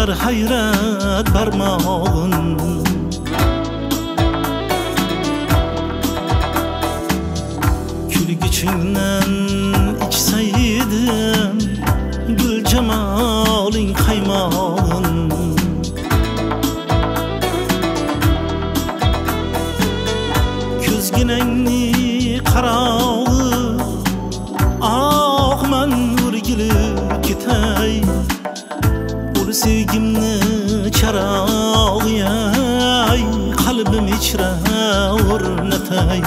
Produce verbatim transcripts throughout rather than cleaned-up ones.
bir hayrat barmog'in kulgichingdan ichsaydim gul jamoling qaymog'in ko'zginangni qarog'i oqman o'rgilib ketay ul sevgimni charog'i ay qalbim ichra o'rnatay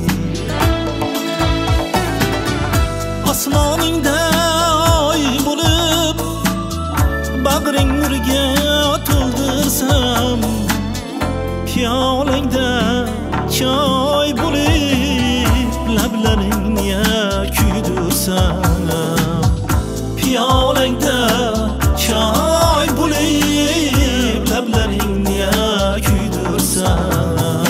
osmoningda oy bo'lib bag'ring nurga to'ldirsam piyolangda choy bo'lib lablaringni kuydirsam piyolangda choy bo'lib lablaringni kuydirsam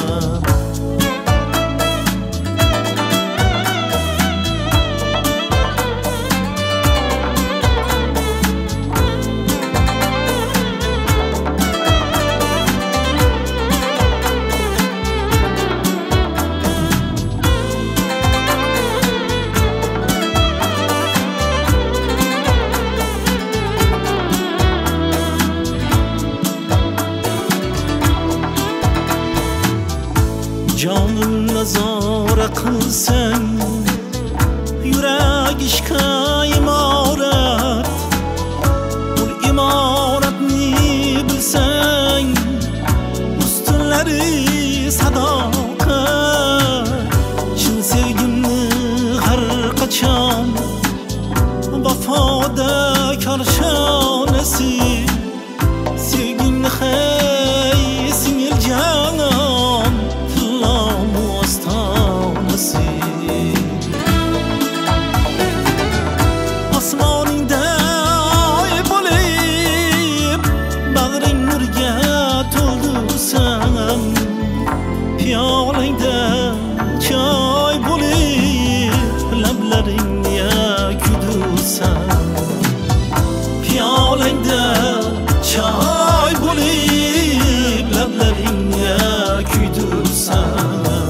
Canım nazara kılsan yürek işka imaret Ul imaretni bilsen üstünleri sadakat Çin sevgimni her kaçan vafada karşanesi Sevgimni hey singil canan osmoningda oy bo'lib bag'ring nurga to'ldirsam piyolangda choy bo'lib lablaringni kuydirsam piyolangda choy bo'lib lablaringni kuydirsam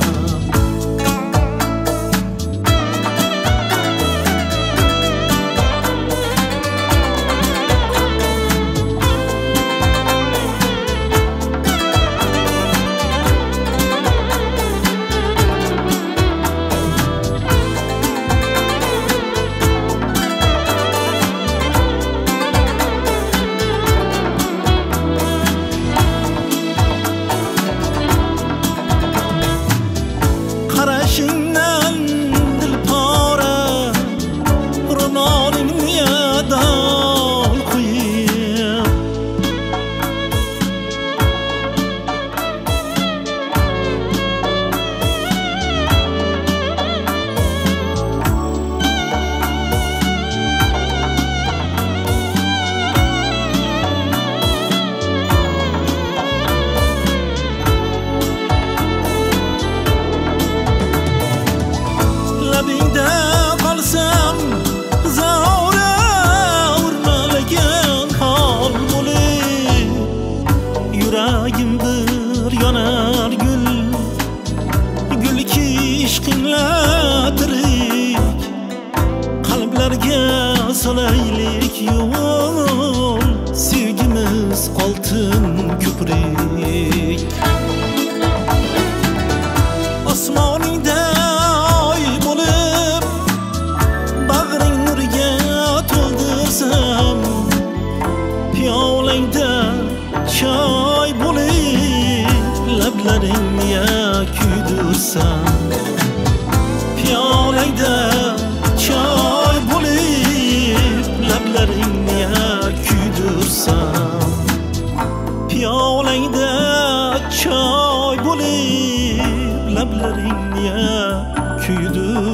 qarashingdan dilpora ro'molingni dol qo'yib labingda qolsam zavra urmalagan hol bo'lib yuragim bir yonar gul gulki ishqingla tirik qalblarga solaylik yo'l sevgimiz oltin ko'prik osmoningda oy bo'lib bag'ring nurga to'ldirsam piyolangda choy bo'lib lablaringni kuydirsam piyolangda choy bo'lib lablaringni kuydirsam piyolangda choy bo'lib lablaringni kuydirsam